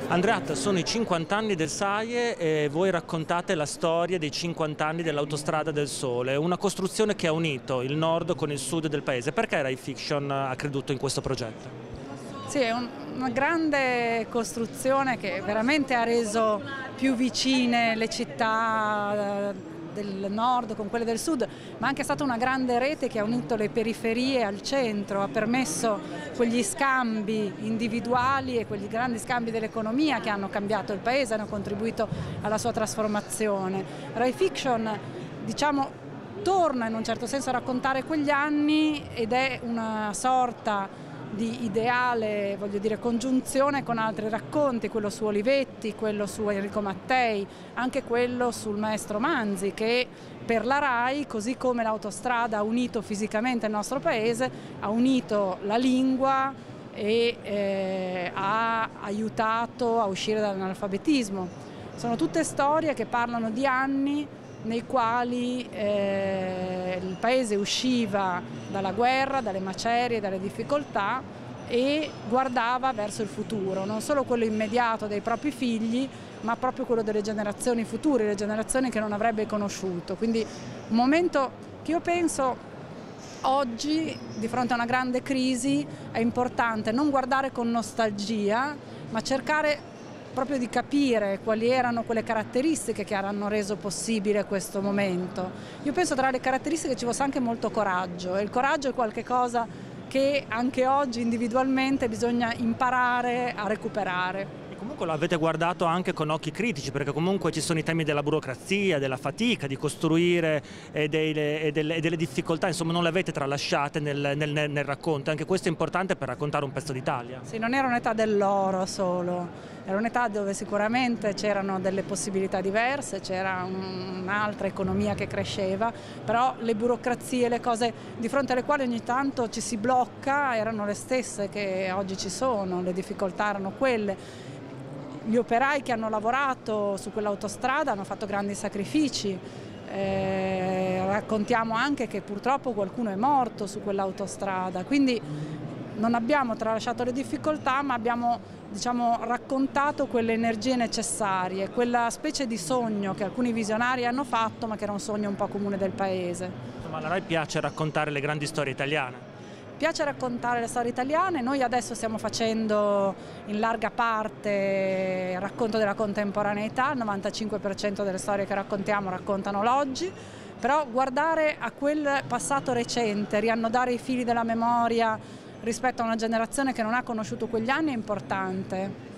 Andreatta, sono i 50 anni del SAIE e voi raccontate la storia dei 50 anni dell'Autostrada del Sole, una costruzione che ha unito il nord con il sud del paese. Perché Rai Fiction ha creduto in questo progetto? Sì, è una grande costruzione che veramente ha reso più vicine le città del nord con quelle del sud, ma anche stata una grande rete che ha unito le periferie al centro, ha permesso quegli scambi individuali e quegli grandi scambi dell'economia che hanno cambiato il paese, hanno contribuito alla sua trasformazione. Rai Fiction, diciamo, torna in un certo senso a raccontare quegli anni ed è una sorta di ideale, voglio dire, congiunzione con altri racconti, quello su Olivetti, quello su Enrico Mattei, anche quello sul maestro Manzi, che per la Rai, così come l'autostrada ha unito fisicamente il nostro paese, ha unito la lingua e ha aiutato a uscire dall'analfabetismo. Sono tutte storie che parlano di anni nei quali il paese usciva dalla guerra, dalle macerie, dalle difficoltà e guardava verso il futuro, non solo quello immediato dei propri figli, ma proprio quello delle generazioni future, le generazioni che non avrebbe conosciuto. Quindi un momento che io penso oggi, di fronte a una grande crisi, è importante non guardare con nostalgia, ma cercare proprio di capire quali erano quelle caratteristiche che hanno reso possibile questo momento. Io penso tra le caratteristiche ci fosse anche molto coraggio, e il coraggio è qualcosa che anche oggi individualmente bisogna imparare a recuperare. Comunque lo avete guardato anche con occhi critici, perché comunque ci sono i temi della burocrazia, della fatica di costruire e delle difficoltà, insomma non le avete tralasciate nel racconto. Anche questo è importante per raccontare un pezzo d'Italia. Sì, non era un'età dell'oro solo, era un'età dove sicuramente c'erano delle possibilità diverse, c'era un'altra economia che cresceva, però le burocrazie, le cose di fronte alle quali ogni tanto ci si blocca erano le stesse che oggi ci sono, le difficoltà erano quelle. Gli operai che hanno lavorato su quell'autostrada hanno fatto grandi sacrifici, raccontiamo anche che purtroppo qualcuno è morto su quell'autostrada, quindi non abbiamo tralasciato le difficoltà, ma abbiamo, diciamo, raccontato quelle energie necessarie, quella specie di sogno che alcuni visionari hanno fatto, ma che era un sogno un po' comune del paese. Insomma, alla Rai piace raccontare le grandi storie italiane. Piace raccontare le storie italiane, noi adesso stiamo facendo in larga parte il racconto della contemporaneità, il 95% delle storie che raccontiamo raccontano l'oggi, però guardare a quel passato recente, riannodare i fili della memoria rispetto a una generazione che non ha conosciuto quegli anni è importante.